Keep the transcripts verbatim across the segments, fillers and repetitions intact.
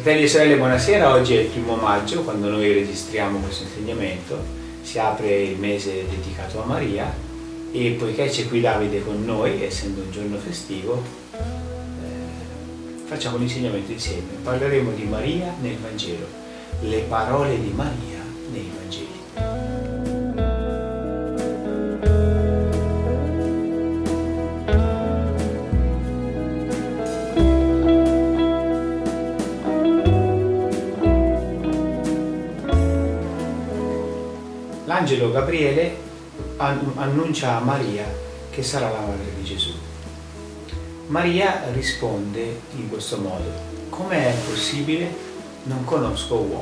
Fratelli e sorelle, buonasera. Oggi è il primo maggio, quando noi registriamo questo insegnamento. Si apre il mese dedicato a Maria e poiché c'è qui Davide con noi, essendo un giorno festivo, eh, facciamo l'insegnamento insieme. Parleremo di Maria nel Vangelo, le parole di Maria nei Vangeli. L'angelo Gabriele annuncia a Maria che sarà la madre di Gesù. Maria risponde in questo modo: come è possibile? Non conosco uomo.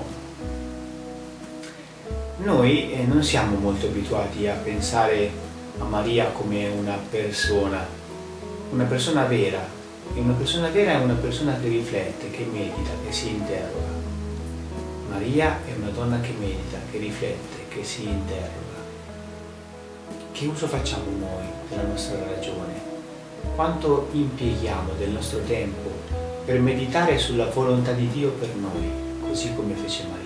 Noi eh, non siamo molto abituati a pensare a Maria come una persona, una persona vera. E una persona vera è una persona che riflette, che medita, che si interroga. Maria è una donna che medita, che riflette, che si interroga. Che uso facciamo noi della nostra ragione? Quanto impieghiamo del nostro tempo per meditare sulla volontà di Dio per noi, così come fece Maria?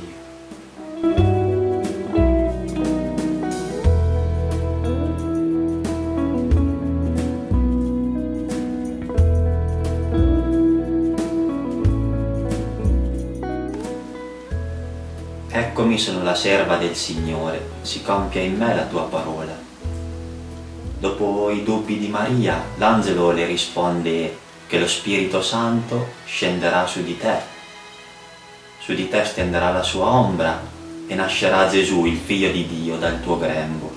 Eccomi, sono la serva del Signore, si compia in me la tua parola. Dopo i dubbi di Maria, l'angelo le risponde che lo Spirito Santo scenderà su di te. Su di te stenderà la sua ombra e nascerà Gesù, il Figlio di Dio, dal tuo grembo.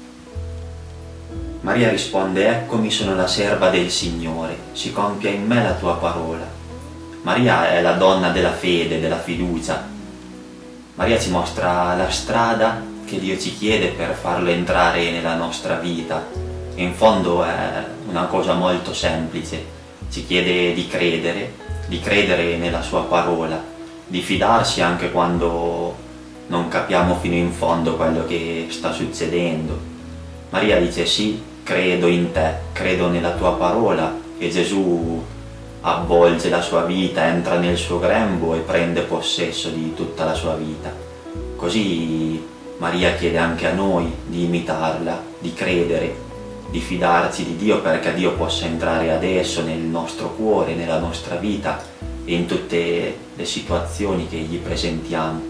Maria risponde: eccomi, sono la serva del Signore, si compia in me la tua parola. Maria è la donna della fede, della fiducia. Maria ci mostra la strada che Dio ci chiede per farlo entrare nella nostra vita. E in fondo è una cosa molto semplice. Ci chiede di credere, di credere nella sua parola, di fidarsi anche quando non capiamo fino in fondo quello che sta succedendo. Maria dice: sì, credo in te, credo nella tua parola, e Gesù avvolge la sua vita, entra nel suo grembo e prende possesso di tutta la sua vita. Così Maria chiede anche a noi di imitarla, di credere, di fidarci di Dio, perché Dio possa entrare adesso nel nostro cuore, nella nostra vita e in tutte le situazioni che gli presentiamo.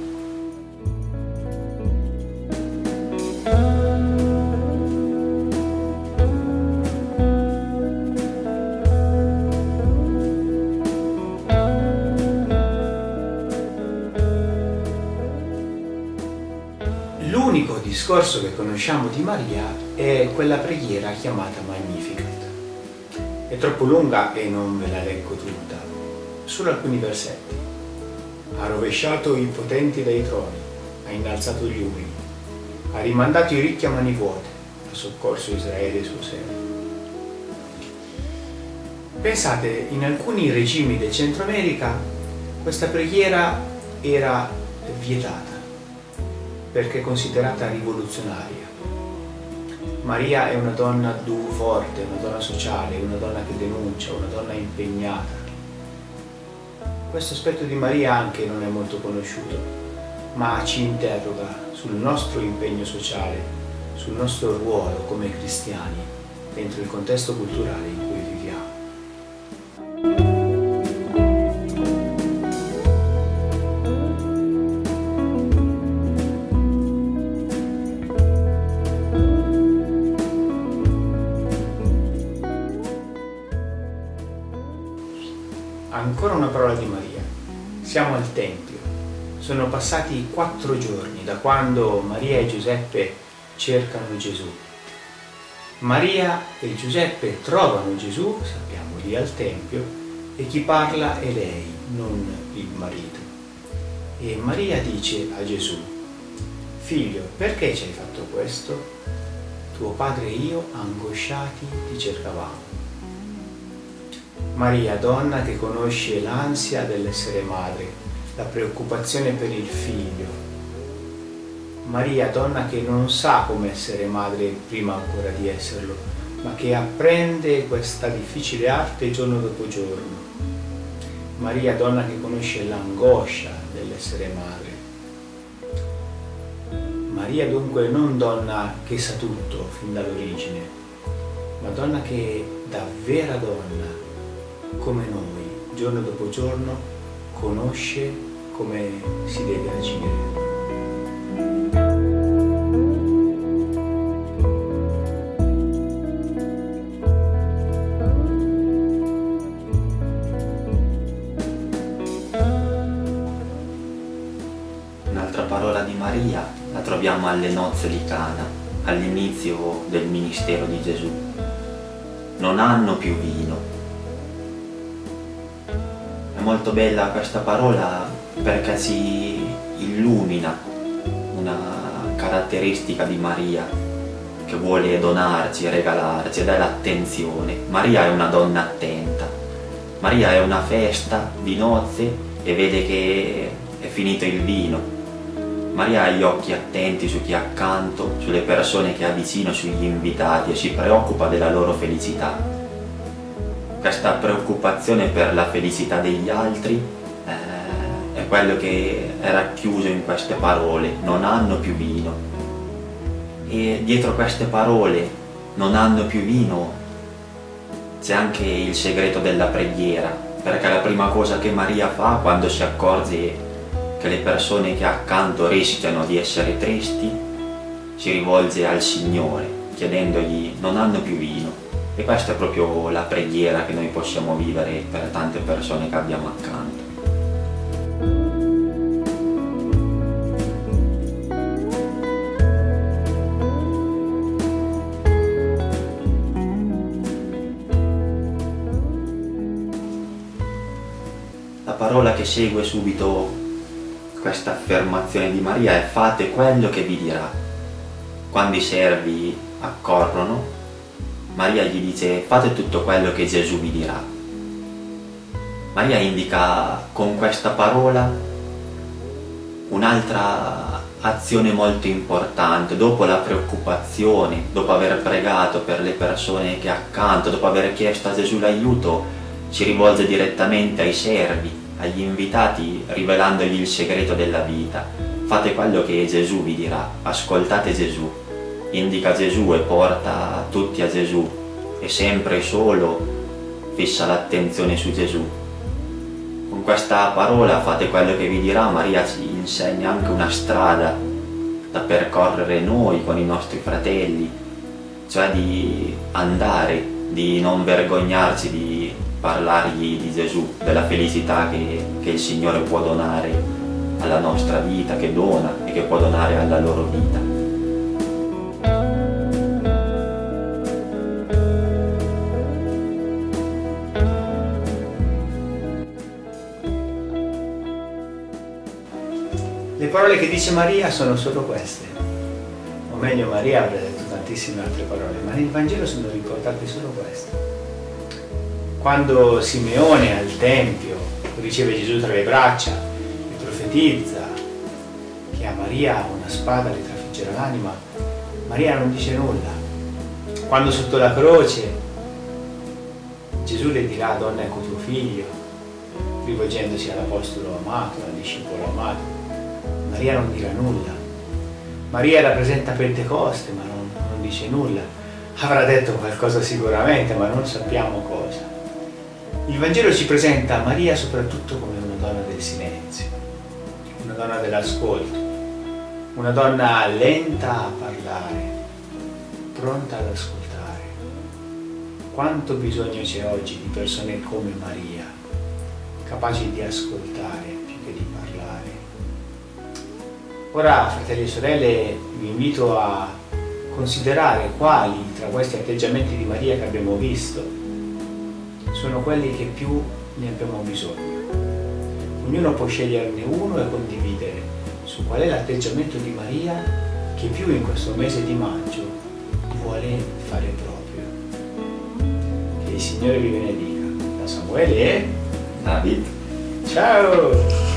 L'unico discorso che conosciamo di Maria è quella preghiera chiamata Magnificat. È troppo lunga e non ve la leggo tutta, solo alcuni versetti. Ha rovesciato i potenti dai troni, ha innalzato gli umili, ha rimandato i ricchi a mani vuote, ha soccorso Israele suo servo. Pensate, in alcuni regimi del Centro America questa preghiera era vietata, perché è considerata rivoluzionaria. Maria è una donna forte, una donna sociale, una donna che denuncia, una donna impegnata. Questo aspetto di Maria anche non è molto conosciuto, ma ci interroga sul nostro impegno sociale, sul nostro ruolo come cristiani dentro il contesto culturale in cui viviamo. Ancora una parola di Maria. Siamo al Tempio. Sono passati quattro giorni da quando Maria e Giuseppe cercano Gesù. Maria e Giuseppe trovano Gesù, sappiamo, lì al Tempio, e chi parla è lei, non il marito. E Maria dice a Gesù: figlio, perché ci hai fatto questo? Tuo padre e io, angosciati, ti cercavamo. Maria, donna che conosce l'ansia dell'essere madre, la preoccupazione per il figlio. Maria, donna che non sa come essere madre prima ancora di esserlo, ma che apprende questa difficile arte giorno dopo giorno. Maria, donna che conosce l'angoscia dell'essere madre. Maria dunque non donna che sa tutto fin dall'origine, ma donna che da vera donna, come noi, giorno dopo giorno, conosce come si deve agire. Un'altra parola di Maria la troviamo alle nozze di Cana, all'inizio del ministero di Gesù. Non hanno più vino. È molto bella questa parola perché si illumina una caratteristica di Maria che vuole donarci, regalarci, ed è l'attenzione. Maria è una donna attenta. Maria è una festa di nozze e vede che è finito il vino. Maria ha gli occhi attenti su chi è accanto, sulle persone che ha vicino, sugli invitati, e si preoccupa della loro felicità. Questa preoccupazione per la felicità degli altri eh, è quello che è racchiuso in queste parole: non hanno più vino. E dietro queste parole, non hanno più vino, c'è anche il segreto della preghiera, perché la prima cosa che Maria fa quando si accorge che le persone che ha accanto rischiano di essere tristi, si rivolge al Signore chiedendogli: non hanno più vino. E questa è proprio la preghiera che noi possiamo vivere per tante persone che abbiamo accanto. La parola che segue subito questa affermazione di Maria è: fate quello che vi dirà. Quando i servi accorrono, Maria gli dice: fate tutto quello che Gesù vi dirà. Maria indica con questa parola un'altra azione molto importante. Dopo la preoccupazione, dopo aver pregato per le persone che ha accanto, dopo aver chiesto a Gesù l'aiuto, si rivolge direttamente ai servi, agli invitati, rivelandogli il segreto della vita. Fate quello che Gesù vi dirà, ascoltate Gesù. Indica Gesù e porta tutti a Gesù, e sempre solo fissa l'attenzione su Gesù. Con questa parola, fate quello che vi dirà, Maria ci insegna anche una strada da percorrere noi con i nostri fratelli, cioè di andare, di non vergognarci di parlargli di Gesù, della felicità che, che il Signore può donare alla nostra vita, che dona e che può donare alla loro vita. Le parole che dice Maria sono solo queste, o meglio, Maria avrebbe detto tantissime altre parole, ma nel Vangelo sono ricordate solo queste. Quando Simeone al Tempio riceve Gesù tra le braccia e profetizza che a Maria una spada le trafiggerà l'anima, Maria non dice nulla. Quando sotto la croce Gesù le dirà: donna, ecco tuo figlio, rivolgendosi all'apostolo amato, al discepolo amato, Maria non dirà nulla. Maria rappresenta Pentecoste, ma non, non dice nulla. Avrà detto qualcosa sicuramente, ma non sappiamo cosa. Il Vangelo ci presenta Maria soprattutto come una donna del silenzio, una donna dell'ascolto, una donna lenta a parlare, pronta ad ascoltare. Quanto bisogno c'è oggi di persone come Maria, capaci di ascoltare più che di parlare. Ora, fratelli e sorelle, vi invito a considerare quali tra questi atteggiamenti di Maria che abbiamo visto sono quelli che più ne abbiamo bisogno. Ognuno può sceglierne uno e condividere su qual è l'atteggiamento di Maria che più in questo mese di maggio vuole fare proprio. Che il Signore vi benedica. Da Samuele e David. ciao!